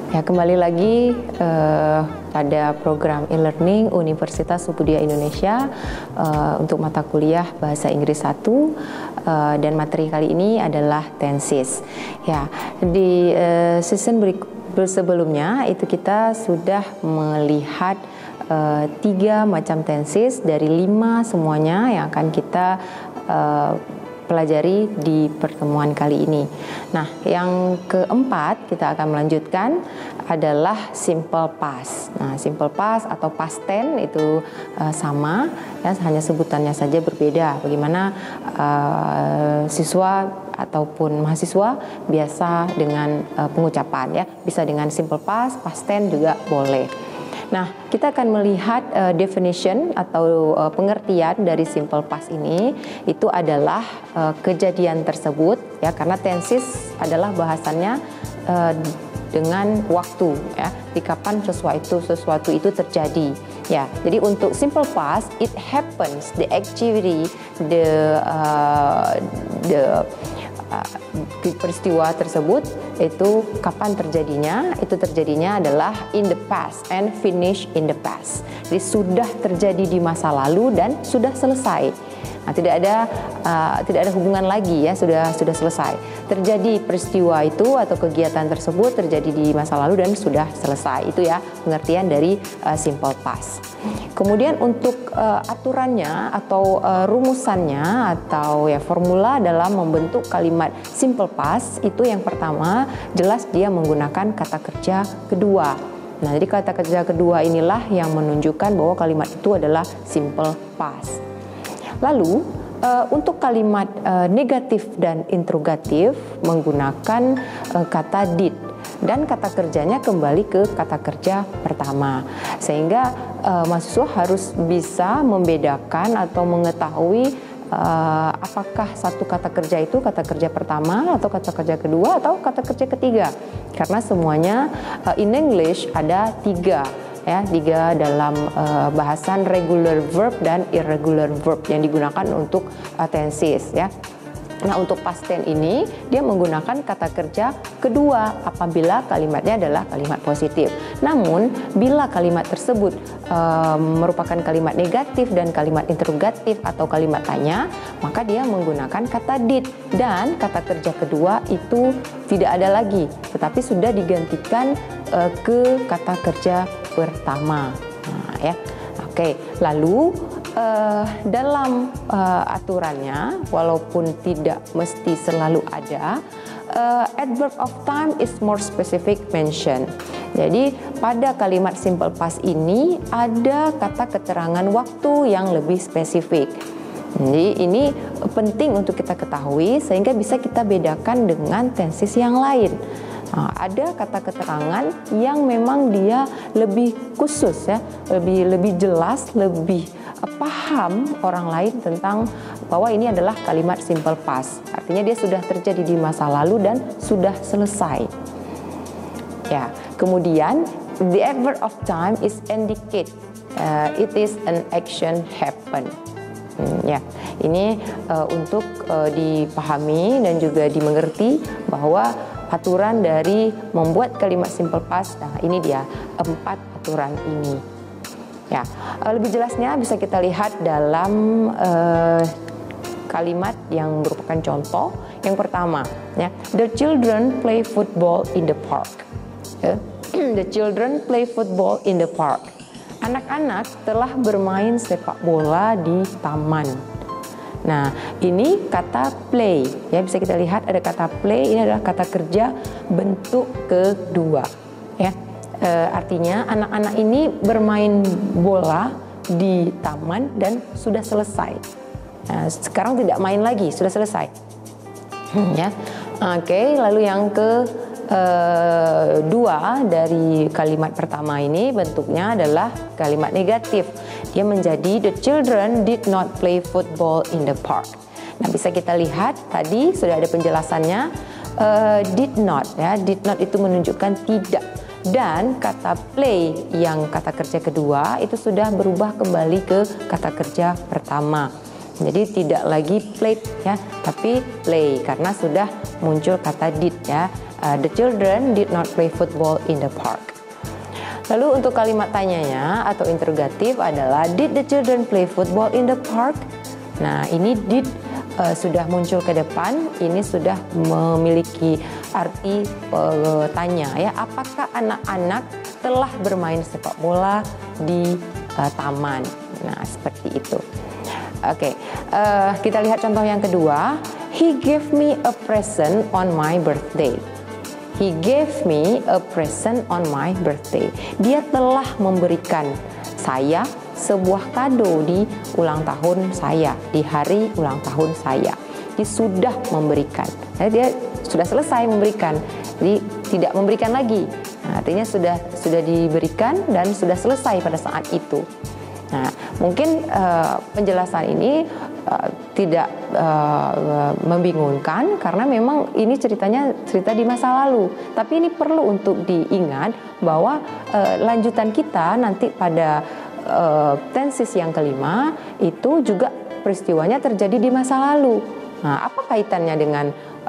Ya, kembali lagi pada program e-learning Universitas Muhammadiyah Indonesia untuk mata kuliah Bahasa Inggris 1 dan materi kali ini adalah tenses. Ya, di season sebelumnya itu kita sudah melihat 3 macam tenses dari 5 semuanya yang akan kita pelajari di pertemuan kali ini. Nah, yang keempat kita akan melanjutkan adalah simple past. Nah, simple past atau past tense itu sama, ya, hanya sebutannya saja berbeda. Bagaimana siswa ataupun mahasiswa biasa dengan pengucapan, ya, bisa dengan simple past, past tense juga boleh. Nah, kita akan melihat definition atau pengertian dari simple past ini. Itu adalah kejadian tersebut, ya, karena tenses adalah bahasannya dengan waktu, ya, di kapan sesuatu itu terjadi, ya. Jadi untuk simple past, it happens, the activity, peristiwa tersebut itu kapan terjadinya? Itu terjadinya adalah in the past and finish in the past. Jadi sudah terjadi di masa lalu dan sudah selesai. Nah, tidak ada hubungan lagi, ya, sudah selesai. Terjadi peristiwa itu atau kegiatan tersebut terjadi di masa lalu dan sudah selesai. Itu, ya, pengertian dari simple past. Kemudian untuk aturannya atau rumusannya atau, ya, formula dalam membentuk kalimat simple past itu yang pertama jelas dia menggunakan kata kerja kedua. Nah, jadi kata kerja kedua inilah yang menunjukkan bahwa kalimat itu adalah simple past. Lalu untuk kalimat negatif dan interrogatif menggunakan kata did dan kata kerjanya kembali ke kata kerja pertama, sehingga mahasiswa harus bisa membedakan atau mengetahui apakah satu kata kerja itu kata kerja pertama atau kata kerja kedua atau kata kerja ketiga, karena semuanya in English ada 3, ya, 3 dalam bahasan regular verb dan irregular verb yang digunakan untuk tenses, ya. Nah, untuk past tense ini dia menggunakan kata kerja kedua apabila kalimatnya adalah kalimat positif. Namun bila kalimat tersebut merupakan kalimat negatif dan kalimat interrogatif atau kalimat tanya, maka dia menggunakan kata did dan kata kerja kedua itu tidak ada lagi, tetapi sudah digantikan ke kata kerja pertama. Nah, ya. Oke, lalu dalam aturannya, walaupun tidak mesti selalu ada, adverb of time is more specific mention. Jadi pada kalimat simple past ini ada kata keterangan waktu yang lebih spesifik. Jadi ini penting untuk kita ketahui sehingga bisa kita bedakan dengan tenses yang lain. Nah, ada kata keterangan yang memang dia lebih khusus, ya, lebih jelas, lebih paham orang lain tentang bahwa ini adalah kalimat simple past. Artinya dia sudah terjadi di masa lalu dan sudah selesai. Ya, kemudian the adverb of time is indicate it is an action happen. Ya, ini untuk dipahami dan juga dimengerti bahwa aturan dari membuat kalimat simple past. Nah, ini dia 4 aturan ini. Ya, lebih jelasnya bisa kita lihat dalam kalimat yang merupakan contoh. Yang pertama, ya, the children play football in the park. The children play football in the park. Anak-anak telah bermain sepak bola di taman. Nah, ini kata play, ya, bisa kita lihat ada kata play, ini adalah kata kerja bentuk kedua, ya. Artinya anak-anak ini bermain bola di taman dan sudah selesai. Nah, sekarang tidak main lagi, sudah selesai. Ya. Oke, lalu yang kedua dari kalimat pertama ini bentuknya adalah kalimat negatif. Dia menjadi the children did not play football in the park. Nah, bisa kita lihat tadi sudah ada penjelasannya, did not, ya, did not itu menunjukkan tidak. Dan kata play yang kata kerja kedua itu sudah berubah kembali ke kata kerja pertama. Jadi tidak lagi played ya, tapi play karena sudah muncul kata did ya. The children did not play football in the park. Lalu untuk kalimat tanyanya atau interrogatif adalah did the children play football in the park? Nah, ini did sudah muncul ke depan, ini sudah memiliki arti tanya ya. Apakah anak-anak telah bermain sepak bola di taman? Nah, seperti itu. Oke, kita lihat contoh yang kedua. He gave me a present on my birthday. He gave me a present on my birthday. Dia telah memberikan saya sebuah kado di ulang tahun saya, di hari ulang tahun saya. Dia sudah memberikan. Jadi dia sudah selesai memberikan. Jadi tidak memberikan lagi. Nah, artinya sudah diberikan dan sudah selesai pada saat itu. Nah, mungkin penjelasan ini tidak membingungkan karena memang ini cerita di masa lalu. Tapi ini perlu untuk diingat bahwa lanjutan kita nanti pada tenses yang kelima itu juga peristiwanya terjadi di masa lalu. Nah, apa kaitannya dengan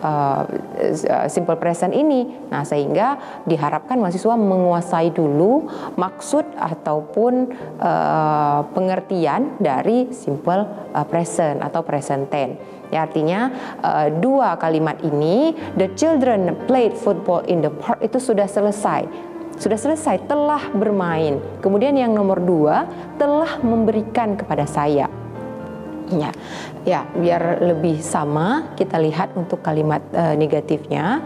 simple present ini? Nah, sehingga diharapkan mahasiswa menguasai dulu maksud ataupun pengertian dari simple present atau present tense. Ya, artinya dua kalimat ini, the children played football in the park, itu sudah selesai. Sudah selesai, telah bermain. Kemudian yang nomor 2, telah memberikan kepada saya. Ya, biar lebih sama kita lihat untuk kalimat negatifnya.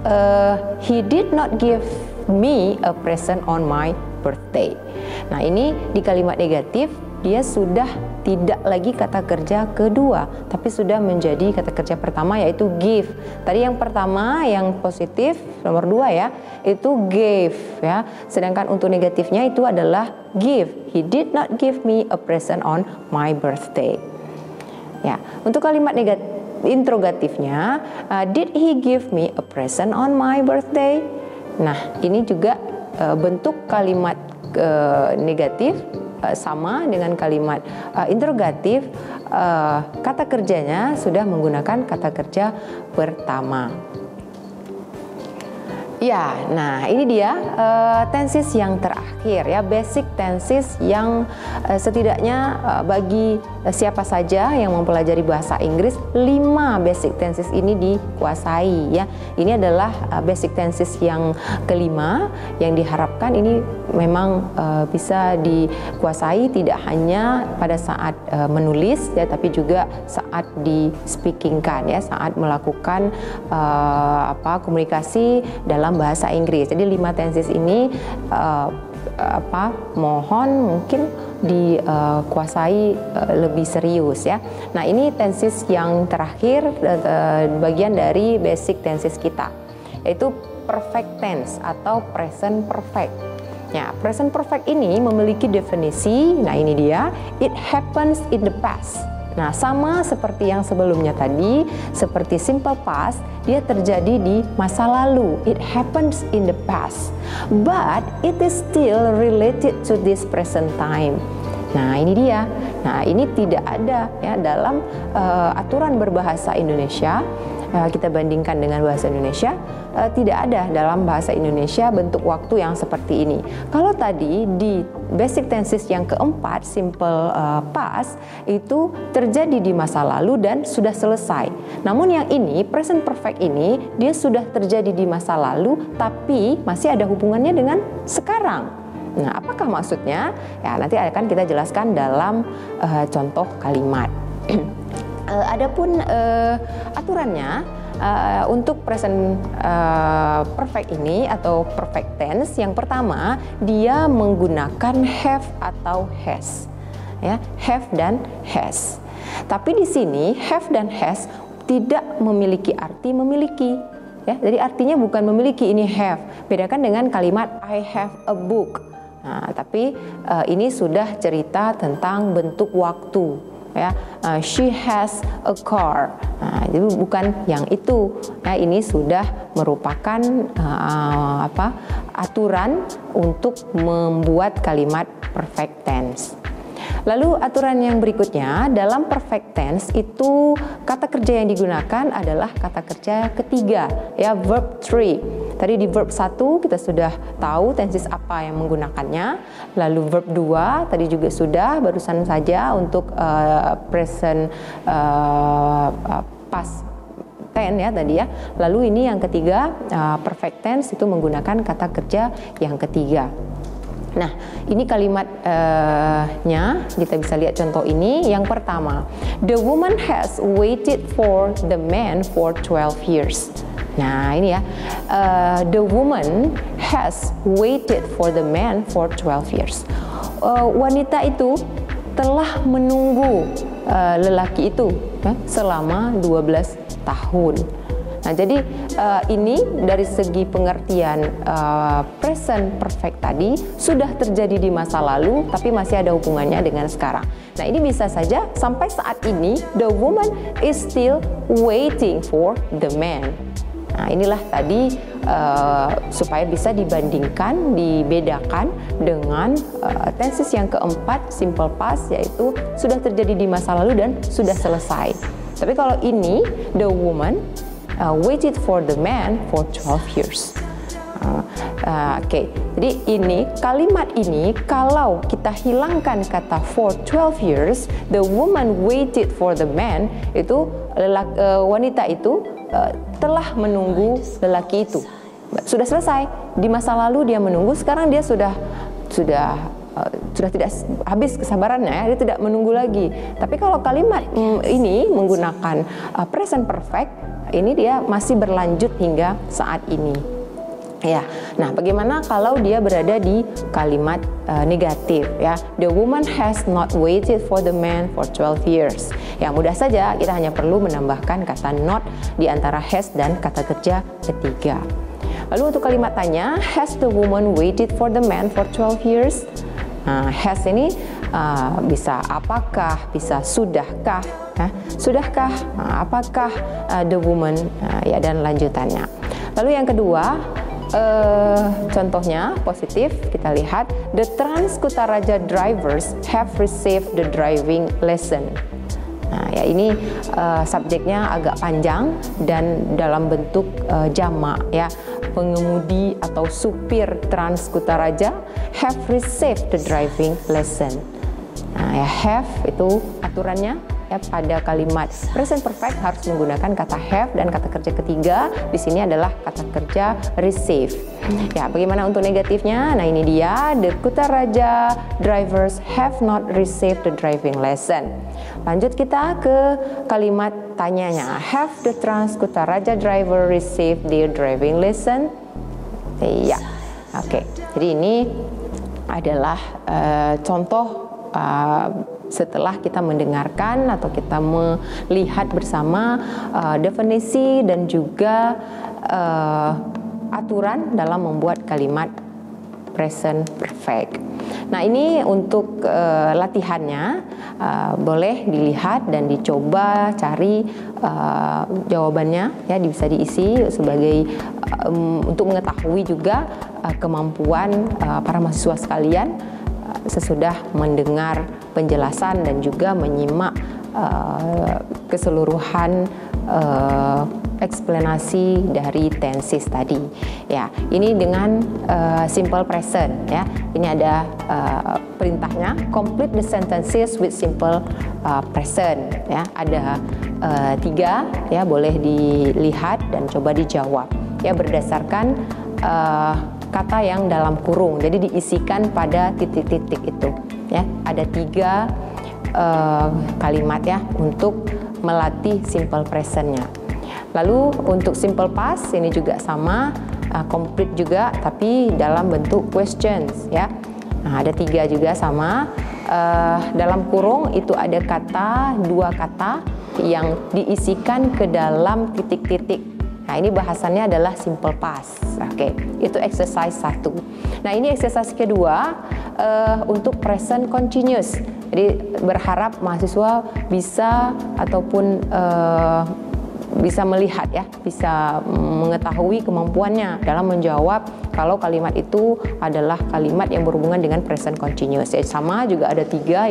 He did not give me a present on my birthday. Nah, ini di kalimat negatif dia sudah tidak lagi kata kerja kedua, tapi sudah menjadi kata kerja pertama, yaitu give. Tadi yang pertama yang positif nomor 2 ya, itu gave ya. Sedangkan untuk negatifnya itu adalah give. He did not give me a present on my birthday. Ya, untuk kalimat interrogatifnya, did he give me a present on my birthday? Nah, ini juga bentuk kalimat negatif sama dengan kalimat interrogatif. Kata kerjanya sudah menggunakan kata kerja pertama. Ya, nah ini dia tenses yang terakhir ya, basic tenses yang setidaknya bagi siapa saja yang mempelajari bahasa Inggris 5 basic tenses ini dikuasai ya. Ini adalah basic tenses yang kelima yang diharapkan ini memang bisa dikuasai tidak hanya pada saat menulis ya, tapi juga saat di speakingkan ya, saat melakukan komunikasi dalam bahasa Inggris. Jadi 5 tenses ini mohon mungkin dikuasai lebih serius ya. Nah, ini tenses yang terakhir, bagian dari basic tenses kita, yaitu perfect tense atau present perfect. Ya, present perfect ini memiliki definisi. Nah, ini dia, it happens in the past. Nah, sama seperti yang sebelumnya tadi, seperti simple past, dia terjadi di masa lalu. It happens in the past, but it is still related to this present time. Nah, ini dia. Nah, ini tidak ada ya dalam aturan berbahasa Indonesia. Kita bandingkan dengan bahasa Indonesia, tidak ada dalam bahasa Indonesia bentuk waktu yang seperti ini. Kalau tadi di basic tenses yang keempat, simple past, itu terjadi di masa lalu dan sudah selesai. Namun yang ini, present perfect ini, dia sudah terjadi di masa lalu, tapi masih ada hubungannya dengan sekarang. Nah, apakah maksudnya? Ya, nanti akan kita jelaskan dalam contoh kalimat. Adapun aturannya untuk present perfect ini atau perfect tense, yang pertama dia menggunakan have atau has, ya, have dan has. Tapi di sini have dan has tidak memiliki arti memiliki, ya. Jadi artinya bukan memiliki, ini have. Bedakan dengan kalimat I have a book. Nah, tapi ini sudah cerita tentang bentuk waktu. Ya, she has a car. Nah, jadi bukan yang itu. Ya, ini sudah merupakan aturan untuk membuat kalimat perfect tense. Lalu aturan yang berikutnya, dalam perfect tense itu kata kerja yang digunakan adalah kata kerja ketiga, ya, verb 3. Tadi di verb 1 kita sudah tahu tenses apa yang menggunakannya. Lalu verb 2 tadi juga sudah, barusan saja untuk present past tense ya tadi ya. Lalu ini yang ketiga, perfect tense itu menggunakan kata kerja yang ketiga. Nah, ini kalimatnya kita bisa lihat contoh ini. Yang pertama, the woman has waited for the man for 12 years. Nah, ini ya, the woman has waited for the man for 12 years. Wanita itu telah menunggu lelaki itu selama 12 tahun. Nah, jadi ini dari segi pengertian present perfect tadi sudah terjadi di masa lalu tapi masih ada hubungannya dengan sekarang. Nah, ini bisa saja sampai saat ini the woman is still waiting for the man. Nah, inilah tadi supaya bisa dibandingkan, dibedakan dengan tenses yang keempat, simple past, yaitu sudah terjadi di masa lalu dan sudah selesai. Tapi kalau ini the woman waited for the man for 12 years. Oke, jadi ini kalimat ini kalau kita hilangkan kata for 12 years, the woman waited for the man, itu wanita itu telah menunggu lelaki itu. Sudah selesai, di masa lalu dia menunggu, sekarang dia sudah tidak habis kesabarannya ya, dia tidak menunggu lagi. Tapi kalau kalimat ini menggunakan present perfect, ini dia masih berlanjut hingga saat ini. Ya, nah bagaimana kalau dia berada di kalimat negatif ya? The woman has not waited for the man for 12 years. Ya, mudah saja, kita hanya perlu menambahkan kata not di antara has dan kata kerja ketiga. Lalu untuk kalimat tanya, has the woman waited for the man for 12 years? Nah, has ini bisa apakah, bisa sudahkah, sudahkah, apakah the woman, ya, dan lanjutannya. Lalu yang kedua, contohnya positif, kita lihat the Trans Kutaraja drivers have received the driving lesson. Nah, ya, ini subjeknya agak panjang dan dalam bentuk jamak ya. Pengemudi atau supir Trans Kutaraja have received the driving lesson. Nah, ya, have itu aturannya ya, pada kalimat present perfect harus menggunakan kata have, dan kata kerja ketiga di sini adalah kata kerja receive. Ya, bagaimana untuk negatifnya? Nah, ini dia, the Kutaraja drivers have not received the driving lesson. Lanjut kita ke kalimat tanyanya. Have the Trans Kutaraja driver received their driving lesson? Iya. Oke. Jadi ini adalah contoh setelah kita mendengarkan atau kita melihat bersama definisi dan juga aturan dalam membuat kalimat present perfect. Nah, ini untuk latihannya boleh dilihat dan dicoba cari jawabannya ya, bisa diisi sebagai untuk mengetahui juga kemampuan para mahasiswa sekalian sesudah mendengar penjelasan dan juga menyimak keseluruhan eksplanasi dari tenses tadi. Ya, ini dengan simple present ya. Ini ada perintahnya, complete the sentences with simple present ya. Ada 3 ya, boleh dilihat dan coba dijawab ya berdasarkan kata yang dalam kurung. Jadi diisikan pada titik-titik itu ya. Ada 3 kalimat ya untuk melatih simple presentnya. Lalu untuk simple past ini juga sama, complete juga tapi dalam bentuk questions ya. Nah, ada 3 juga sama. Dalam kurung itu ada 2 kata yang diisikan ke dalam titik-titik. Nah, ini bahasannya adalah simple past. Oke, itu exercise 1. Nah, ini exercise kedua untuk present continuous. Jadi berharap mahasiswa bisa ataupun bisa melihat ya, bisa mengetahui kemampuannya dalam menjawab kalau kalimat itu adalah kalimat yang berhubungan dengan present continuous. Sama juga ada tiga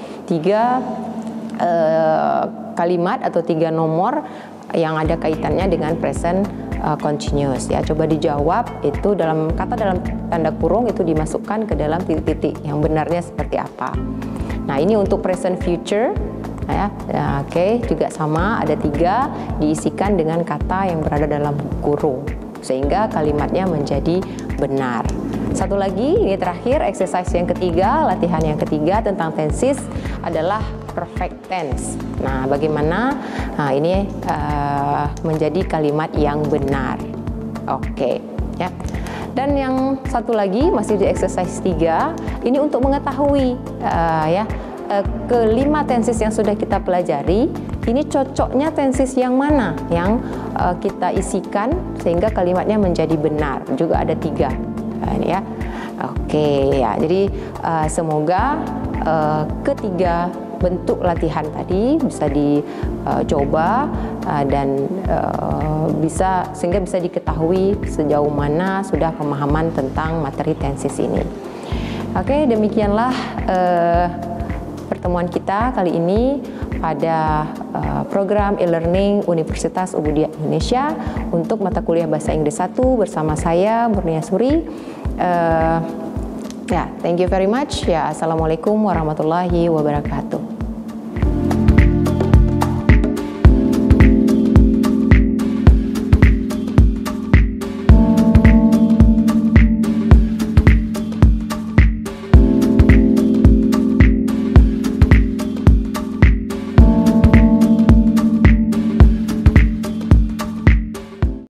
kalimat atau 3 nomor yang ada kaitannya dengan present continuous ya. Coba dijawab itu dalam tanda kurung itu dimasukkan ke dalam titik-titik yang benarnya seperti apa. Nah, ini untuk present future ya. Oke, juga sama ada 3 diisikan dengan kata yang berada dalam kurung sehingga kalimatnya menjadi benar. Satu lagi, ini terakhir, exercise yang ketiga, latihan yang ketiga tentang tenses adalah perfect tense. Nah, bagaimana ini menjadi kalimat yang benar. Oke, ya. Dan yang satu lagi masih di exercise 3, ini untuk mengetahui kelima tenses yang sudah kita pelajari, ini cocoknya tenses yang mana yang kita isikan sehingga kalimatnya menjadi benar. Juga ada 3. Ini ya. Oke ya. Jadi semoga ketiga bentuk latihan tadi bisa dicoba dan sehingga bisa diketahui sejauh mana sudah pemahaman tentang materi tenses ini. Oke, demikianlah pertemuan kita kali ini pada program e-learning Universitas Ubudiyah Indonesia untuk mata kuliah Bahasa Inggris 1 bersama saya Murnia Suri. Thank you very much. Ya, assalamualaikum warahmatullahi wabarakatuh.